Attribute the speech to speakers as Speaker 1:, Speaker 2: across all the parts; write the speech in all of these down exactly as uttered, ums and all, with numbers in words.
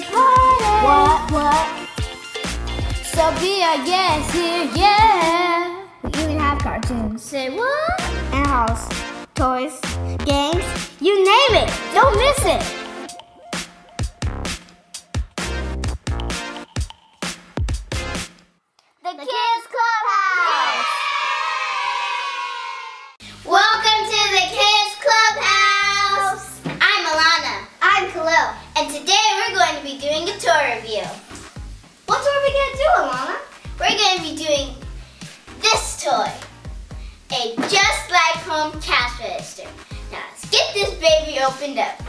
Speaker 1: party.
Speaker 2: What? What?
Speaker 1: So be our guest here, yeah.
Speaker 2: We even have cartoons.
Speaker 1: Say what?
Speaker 2: And a house. Toys. Games. You name it. Don't miss it.
Speaker 1: The Kids Klubhouse. Welcome to the Kids Klubhouse. I'm Alana.
Speaker 2: I'm Khalil.
Speaker 1: And today we're going to be doing a toy review.
Speaker 2: What toy are we going to do, Alana?
Speaker 1: We're going to be doing this toy. A Just Like Home cash register. Now let's get this baby opened up.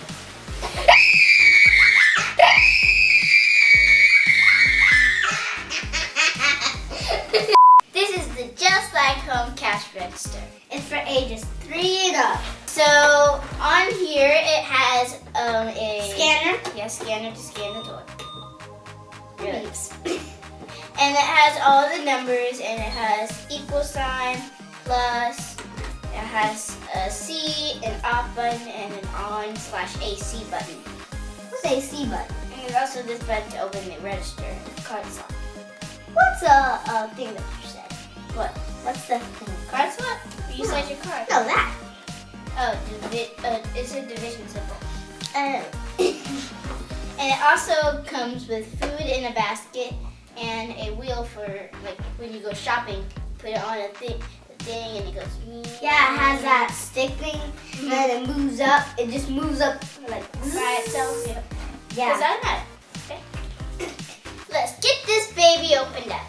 Speaker 1: This is the Just Like Home cash register.
Speaker 2: It's for ages three and up.
Speaker 1: So on here it has um, a
Speaker 2: Scanner.
Speaker 1: Yeah, scanner to scan the toy. Really. And it has all the numbers, and it has equal sign, plus, it has a C, an off button, and an on slash A C button.
Speaker 2: What's A C button?
Speaker 1: And there's also this button to open the register and card slot.
Speaker 2: What's a, a thing that you said?
Speaker 1: What?
Speaker 2: What's the thing?
Speaker 1: Card slot? You
Speaker 2: No.
Speaker 1: slide your card.
Speaker 2: No, that.
Speaker 1: Oh, divi uh, it's a division symbol.
Speaker 2: Uh,
Speaker 1: And it also comes with food in a basket and a wheel for like when you go shopping. Put it on a thi the thing and it goes.
Speaker 2: yeah, it has that stick thing, and then it moves up. It just moves up like
Speaker 1: By itself. Yeah.
Speaker 2: Yeah.
Speaker 1: Does that matter? Okay. Let's get this baby opened up.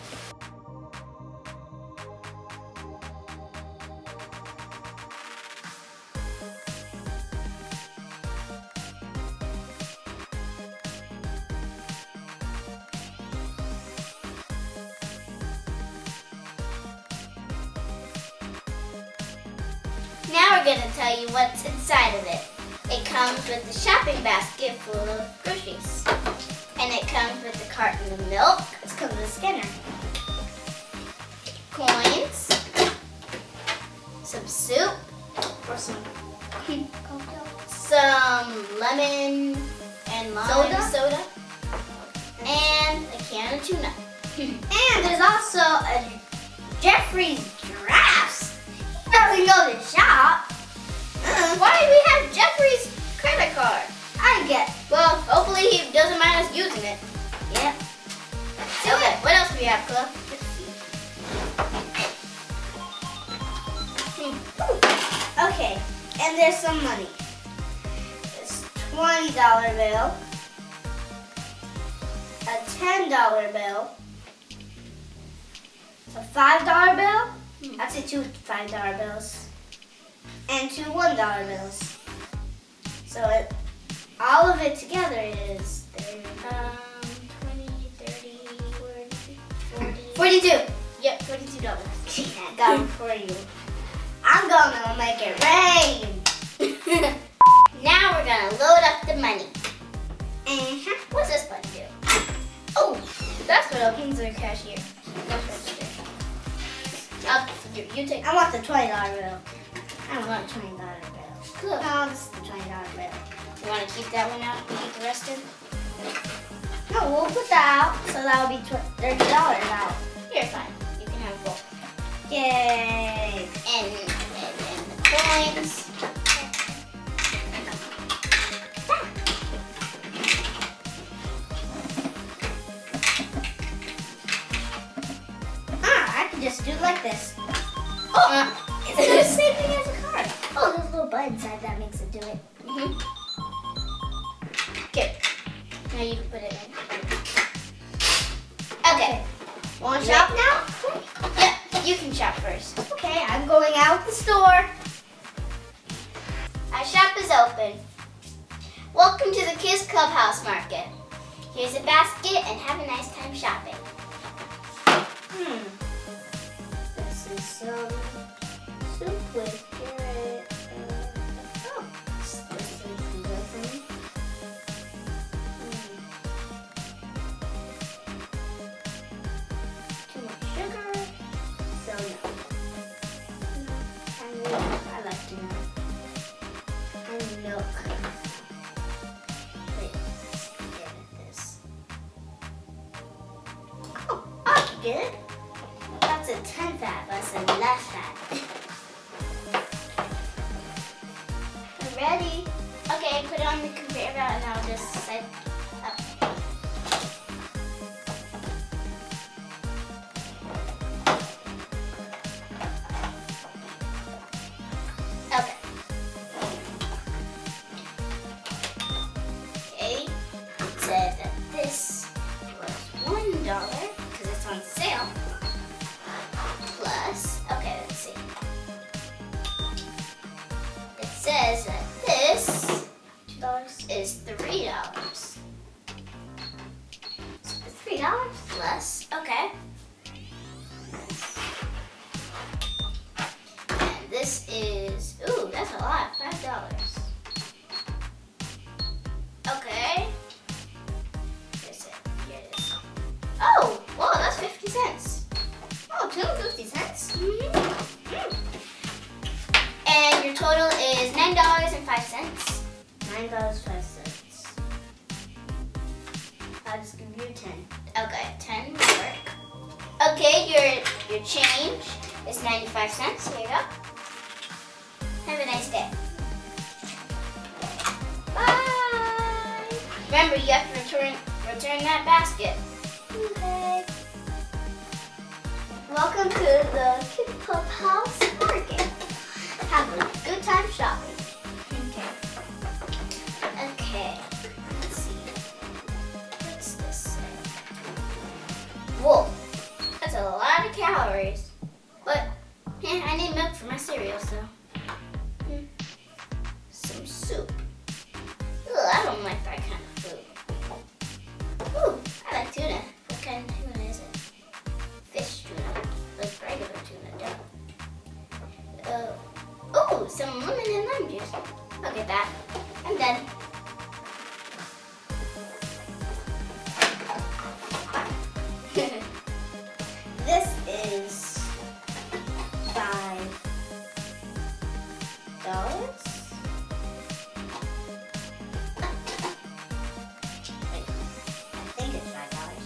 Speaker 1: Now we're going to tell you what's inside of it. It comes with a shopping basket full of groceries. And it comes with a carton of milk.
Speaker 2: It comes with a scanner.
Speaker 1: Coins. Some soup.
Speaker 2: Or some
Speaker 1: Some lemon and lime
Speaker 2: Soda?
Speaker 1: soda. And a can of tuna.
Speaker 2: And there's also a Jeffrey's giraffes. He doesn't go to shop. Uh,
Speaker 1: Why do we have Jeffrey's credit card?
Speaker 2: I get.
Speaker 1: Well, hopefully he doesn't mind us using it.
Speaker 2: Yep.
Speaker 1: Okay, what else do we have, Chloe?
Speaker 2: Okay, and there's some money. There's twenty dollar bill, a ten dollar bill, a five dollar bill, I'd say two five dollar bills, and two one dollar bills. So it, all of it together is
Speaker 1: Um, twenty, thirty, forty, forty.
Speaker 2: forty-two.
Speaker 1: Yep, forty-two dollars.
Speaker 2: I got it for you. I'm gonna make it rain.
Speaker 1: Now we're gonna load up the money.
Speaker 2: Uh-huh.
Speaker 1: What's this button do? Oh, that's what opens the cashier. That's register. Up, you, you take.
Speaker 2: I want the twenty dollar bill. I don't want a twenty dollar bill.
Speaker 1: Look.
Speaker 2: No, this is the twenty dollar bill.
Speaker 1: You want to keep that one out and keep the rest in?
Speaker 2: No, we'll put that out, so that'll be thirty dollars out.
Speaker 1: You're fine. You can have both.
Speaker 2: Yay!
Speaker 1: And, and, and the coins.
Speaker 2: Ah, I can just do it like this.
Speaker 1: Oh, uh,
Speaker 2: It's the same thing as a card. Oh, there's a little button inside that makes it do it.
Speaker 1: mm-hmm. Okay. Now you can put it in. Okay.
Speaker 2: Want to shop now?
Speaker 1: Yeah, you can shop first.
Speaker 2: Okay, I'm going out the store.
Speaker 1: Our shop is open. Welcome to the Kids Klubhouse Market. Here's a basket and have a nice time shopping.
Speaker 2: Hmm. This is some soup with carrot. Uh, oh, this this is good for me. Hmm. Too much sugar. So no. No, I really, I like to know. And milk. Wait, yeah. a ten fat, but it's a less fat. I'm ready.
Speaker 1: Okay, put it on the conveyor belt and I'll just set up. Okay. Okay, it said that this was one dollar because it's on sale. Plus, okay, let's see. It says that this
Speaker 2: Two dollars.
Speaker 1: is three dollars.
Speaker 2: So three dollars.
Speaker 1: Plus, okay. And this is, ooh, that's a lot, five dollars. Okay. Here's it, here it is. Oh, whoa, that's fifty cents.
Speaker 2: Oh, two and fifty cents.
Speaker 1: Mm-hmm. Mm. And your total is nine dollars and five cents.
Speaker 2: Nine dollars five cents. I'll just give you ten.
Speaker 1: Okay, ten will work. Okay, your your change is ninety-five cents. Here you go. Have a nice day.
Speaker 2: Bye.
Speaker 1: Remember, you have to return return that basket.
Speaker 2: Okay. Welcome to the Kids Klubhouse Market. Have a good time shopping.
Speaker 1: Okay. Okay. Let's see. What's this say? Whoa, that's a lot of calories. But yeah, I need milk for my cereal, so. Hmm. Some soup. Ugh, I don't like that kind of food. Ooh, I like tuna. What kind of tuna is it? Fish tuna, like regular tuna, duh. Uh, oh, some lemon and lime juice. I'll get that. I'm done.
Speaker 2: This is five dollars. Wait, I think it's five dollars.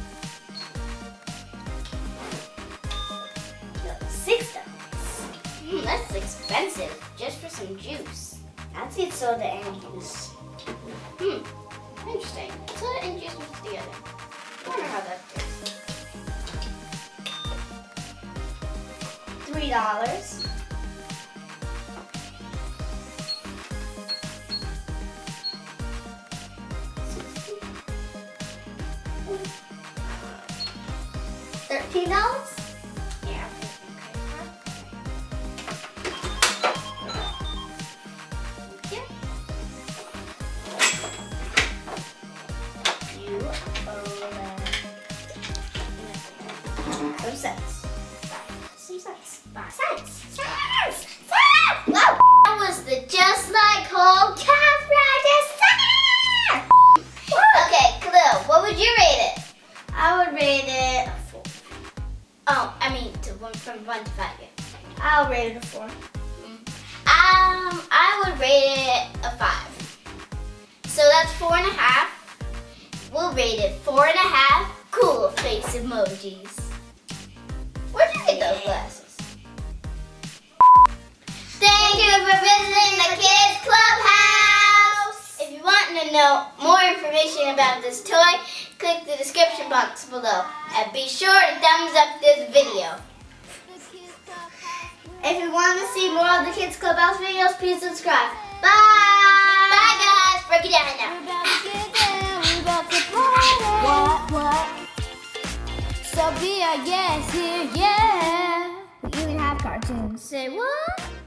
Speaker 2: No, six dollars.
Speaker 1: Mm, that's expensive, just for some juice.
Speaker 2: I'd say soda and juice.
Speaker 1: Hmm, interesting. Soda and juice mixed together. I wonder how that tastes.
Speaker 2: Three dollars. Thirteen dollars.
Speaker 1: Yeah. Okay.
Speaker 2: You owe them some cents. Some cents.
Speaker 1: Five cents. Cents. Cents. Wow. That was the Just Like Home Calf Register. Okay, Khalil, what would you rate it?
Speaker 2: I would rate it a four.
Speaker 1: Oh, I mean, to one from one to five. Yeah.
Speaker 2: I'll rate it a four.
Speaker 1: Um, I would rate it a five. So that's four and a half. We'll rate it four and a half cool face emojis. Where'd you get those glasses? Thank you for visiting the Kids Klubhouse. If you want to know more information about this toy, click the description box below. And be sure to thumbs up this video.
Speaker 2: If you want to see more of the Kids Klubhouse videos, please subscribe. Bye!
Speaker 1: Bye guys, break it down now.
Speaker 3: We about to get down, we about to party. What, what? So be our guest here, yeah. We even have cartoons.
Speaker 2: Say what?